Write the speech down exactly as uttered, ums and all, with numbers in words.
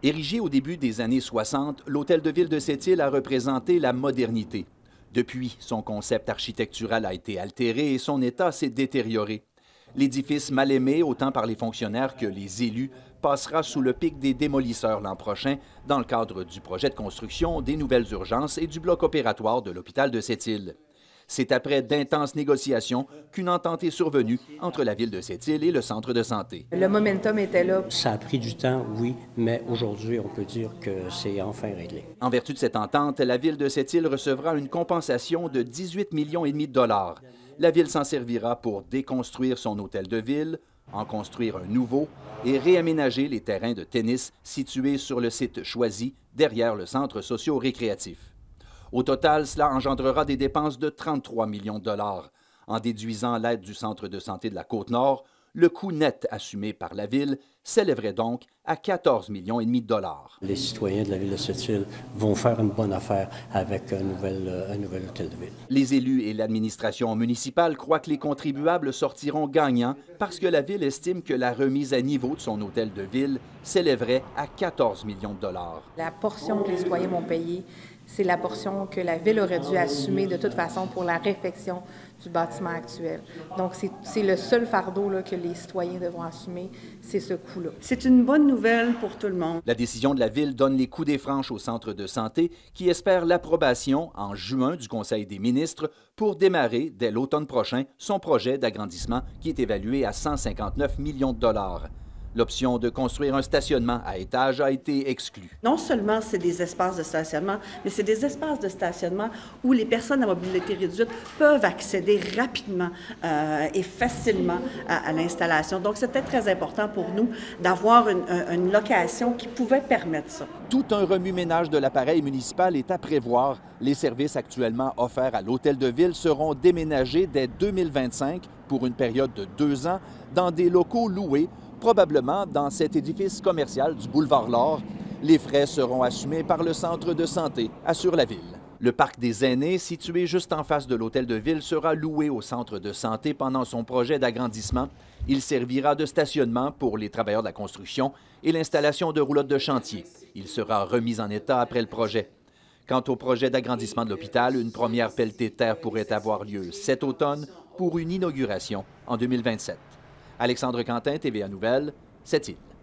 Érigé au début des années soixante, l'Hôtel de Ville de Sept-Îles a représenté la modernité. Depuis, son concept architectural a été altéré et son état s'est détérioré. L'édifice mal aimé autant par les fonctionnaires que les élus passera sous le pic des démolisseurs l'an prochain dans le cadre du projet de construction des nouvelles urgences et du bloc opératoire de l'hôpital de Sept-Îles. C'est après d'intenses négociations qu'une entente est survenue entre la Ville de Sept-Îles et le centre de santé. Le momentum était là. Ça a pris du temps, oui, mais aujourd'hui, on peut dire que c'est enfin réglé. En vertu de cette entente, la Ville de Sept-Îles recevra une compensation de dix-huit millions et demi de dollars. La Ville s'en servira pour déconstruire son hôtel de ville, en construire un nouveau et réaménager les terrains de tennis situés sur le site choisi derrière le centre socio-récréatif. Au total, cela engendrera des dépenses de trente-trois millions de dollars. En déduisant l'aide du Centre de santé de la Côte-Nord, le coût net assumé par la Ville s'élèverait donc à quatorze millions et demi de dollars. Les citoyens de la Ville de Sept-Îles vont faire une bonne affaire avec un nouvel, un nouvel hôtel de ville. Les élus et l'administration municipale croient que les contribuables sortiront gagnants parce que la Ville estime que la remise à niveau de son hôtel de ville s'élèverait à quatorze millions de dollars. La portion que les citoyens vont payer, c'est la portion que la Ville aurait dû assumer de toute façon pour la réfection du bâtiment actuel. Donc, c'est le seul fardeau là, que les citoyens devront assumer, c'est ce coût-là. C'est une bonne nouvelle pour tout le monde. La décision de la Ville donne les coups des franches au centre de santé qui espère l'approbation en juin du Conseil des ministres pour démarrer, dès l'automne prochain, son projet d'agrandissement qui est évalué à cent cinquante-neuf millions de dollars. L'option de construire un stationnement à étage a été exclue. Non seulement c'est des espaces de stationnement, mais c'est des espaces de stationnement où les personnes à mobilité réduite peuvent accéder rapidement euh, et facilement à, à l'installation. Donc, c'était très important pour nous d'avoir une, une location qui pouvait permettre ça. Tout un remue-ménage de l'appareil municipal est à prévoir. Les services actuellement offerts à l'Hôtel de Ville seront déménagés dès deux mille vingt-cinq pour une période de deux ans dans des locaux loués, probablement dans cet édifice commercial du boulevard L'Or. Les frais seront assumés par le centre de santé, assure la Ville. Le parc des aînés, situé juste en face de l'Hôtel de Ville, sera loué au centre de santé pendant son projet d'agrandissement. Il servira de stationnement pour les travailleurs de la construction et l'installation de roulottes de chantier. Il sera remis en état après le projet. Quant au projet d'agrandissement de l'hôpital, une première pelletée de terre pourrait avoir lieu cet automne pour une inauguration en deux mille vingt-sept. Alexandre Quentin, T V A Nouvelles, Sept-Îles.